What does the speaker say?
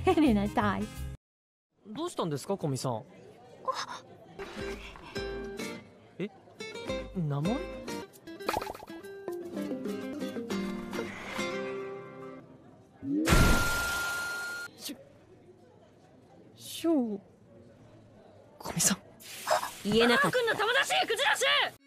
ヘレナ died. どうしたんですか、古見さん。え、名前？ショー。古見さん。 言えなかった。 君の友達クジラシ